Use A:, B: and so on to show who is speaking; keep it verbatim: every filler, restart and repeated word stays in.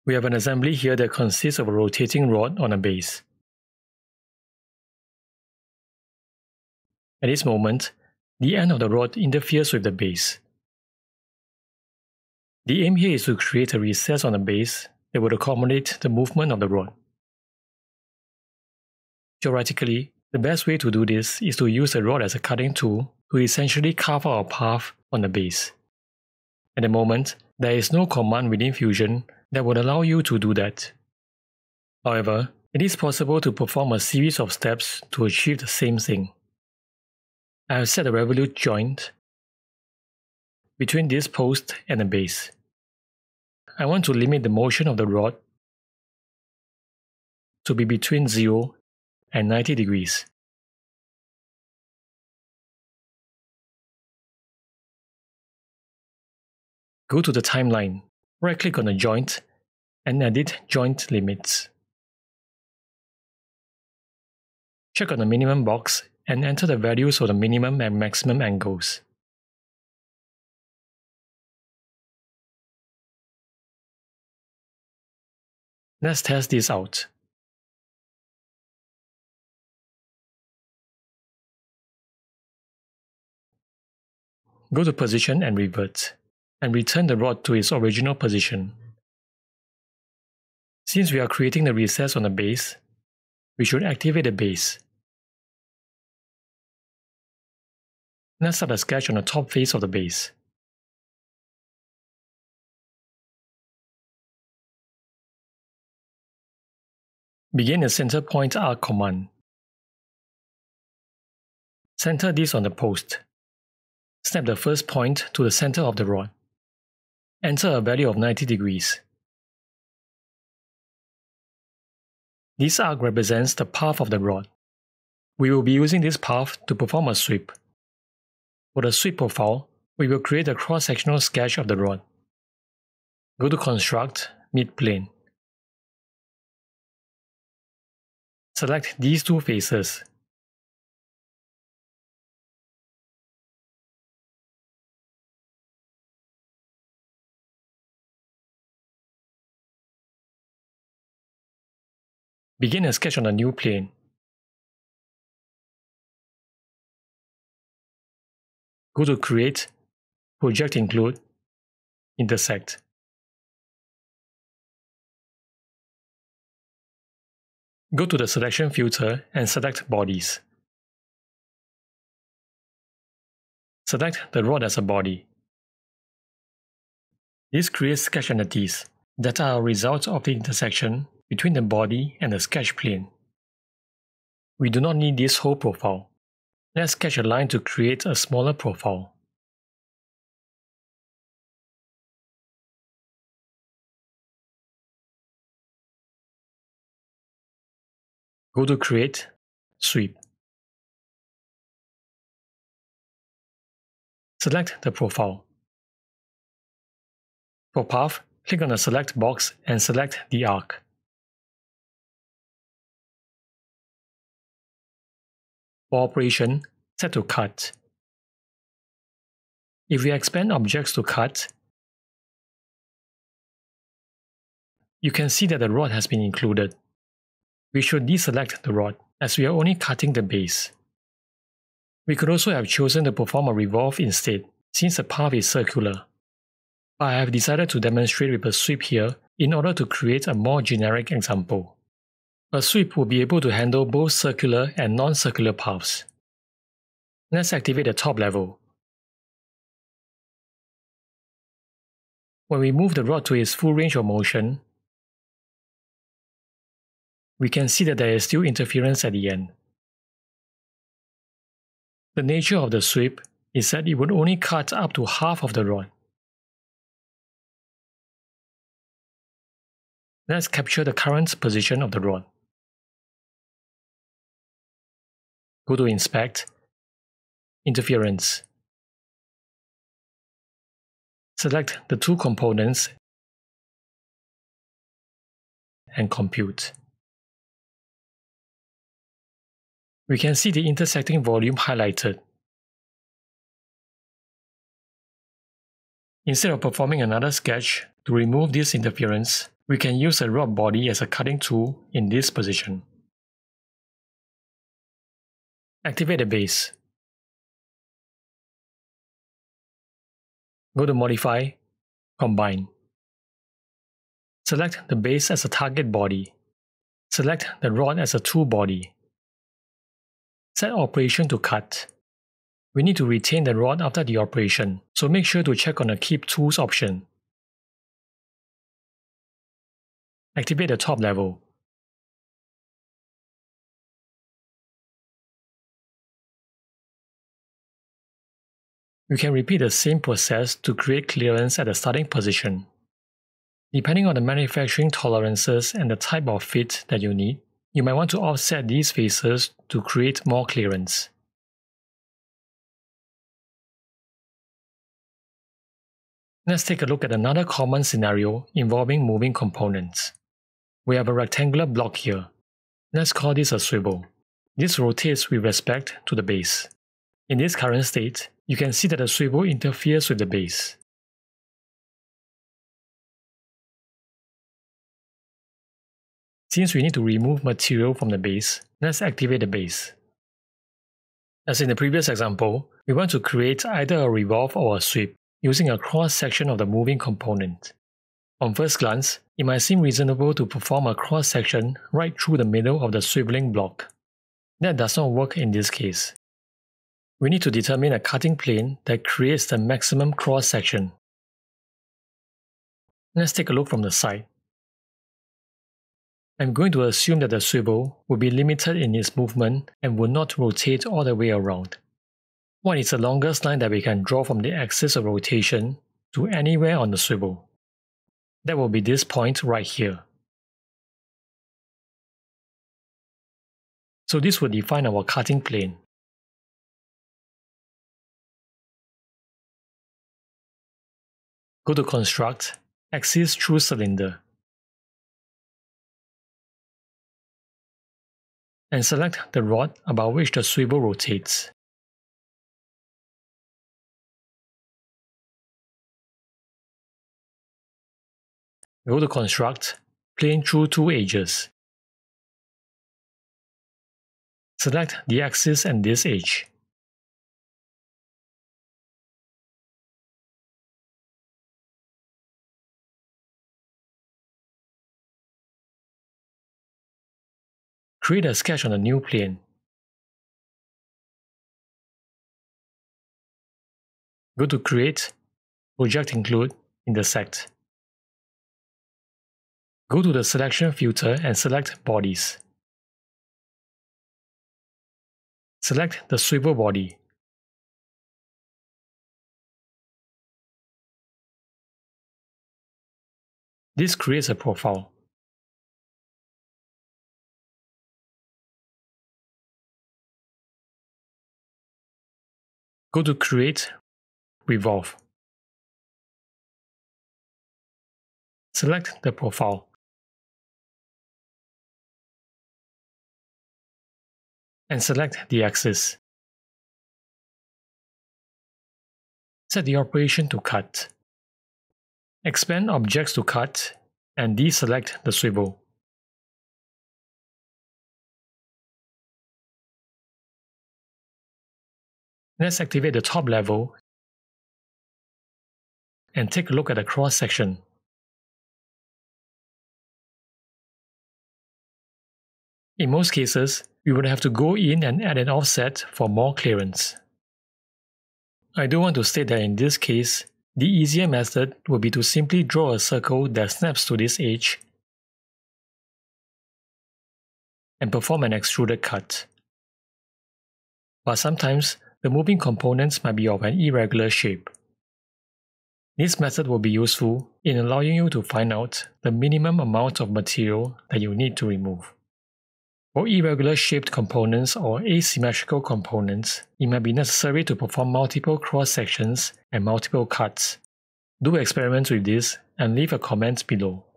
A: We have an assembly here that consists of a rotating rod on a base. At this moment, the end of the rod interferes with the base. The aim here is to create a recess on the base that would accommodate the movement of the rod. Theoretically, the best way to do this is to use the rod as a cutting tool to essentially carve out a path on the base. At the moment, there is no command within Fusion that would allow you to do that. However, it is possible to perform a series of steps to achieve the same thing. I have set a revolute joint between this post and the base. I want to limit the motion of the rod to be between zero and ninety degrees. Go to the timeline, right-click on the joint, and edit joint limits. Check on the minimum box and enter the values of the minimum and maximum angles. Let's test this out. Go to Position and Revert, and return the rod to its original position. Since we are creating the recess on the base, we should activate the base. Let's start a sketch on the top face of the base. Begin the center point arc command. Center this on the post. Snap the first point to the center of the rod. Enter a value of ninety degrees. This arc represents the path of the rod. We will be using this path to perform a sweep. For the sweep profile, we will create a cross-sectional sketch of the rod. Go to Construct, Midplane. Select these two faces. Begin a sketch on a new plane. Go to Create, Project Include, Intersect. Go to the Selection filter and select Bodies. Select the rod as a body. This creates sketch entities that are a result of the intersection between the body and the sketch plane. We do not need this whole profile. Let's sketch a line to create a smaller profile. Go to Create, Sweep. Select the profile. For Path, click on the Select box and select the arc. For Operation, set to Cut. If we expand objects to cut, you can see that the rod has been included. We should deselect the rod, as we are only cutting the base. We could also have chosen to perform a revolve instead, since the path is circular. But I have decided to demonstrate with a sweep here in order to create a more generic example. A sweep will be able to handle both circular and non-circular paths. Let's activate the top level. When we move the rod to its full range of motion, we can see that there is still interference at the end. The nature of the sweep is that it would only cut up to half of the rod. Let's capture the current position of the rod. Go to Inspect, Interference. Select the two components and compute. We can see the intersecting volume highlighted. Instead of performing another sketch to remove this interference, we can use a rod body as a cutting tool in this position. Activate the base. Go to Modify, Combine. Select the base as a target body. Select the rod as a tool body. Set operation to cut. We need to retain the rod after the operation, so make sure to check on the Keep Tools option. Activate the top level. You can repeat the same process to create clearance at the starting position. Depending on the manufacturing tolerances and the type of fit that you need, you might want to offset these faces to create more clearance. Let's take a look at another common scenario involving moving components. We have a rectangular block here. Let's call this a swivel. This rotates with respect to the base. In this current state, you can see that the swivel interferes with the base. Since we need to remove material from the base, let's activate the base. As in the previous example, we want to create either a revolve or a sweep using a cross-section of the moving component. On first glance, it might seem reasonable to perform a cross-section right through the middle of the swiveling block. That does not work in this case. We need to determine a cutting plane that creates the maximum cross-section. Let's take a look from the side. I'm going to assume that the swivel will be limited in its movement and will not rotate all the way around. What is the longest line that we can draw from the axis of rotation to anywhere on the swivel? That will be this point right here. So this will define our cutting plane. Go to Construct, Axis through Cylinder. And select the rod about which the swivel rotates. Go to Construct, Plane through two edges. Select the axis and this edge. Create a sketch on a new plane. Go to Create, Project Include, Intersect. Go to the Selection filter and select Bodies. Select the swivel body. This creates a profile. Go to Create, Revolve. Select the profile. And select the axis. Set the operation to cut. Expand objects to cut and deselect the swivel. Let's activate the top level and take a look at the cross-section. In most cases, we would have to go in and add an offset for more clearance. I do want to state that in this case, the easier method would be to simply draw a circle that snaps to this edge and perform an extruded cut. But sometimes, the moving components might be of an irregular shape. This method will be useful in allowing you to find out the minimum amount of material that you need to remove. For irregular shaped components or asymmetrical components, it might be necessary to perform multiple cross-sections and multiple cuts. Do experiments with this and leave a comment below.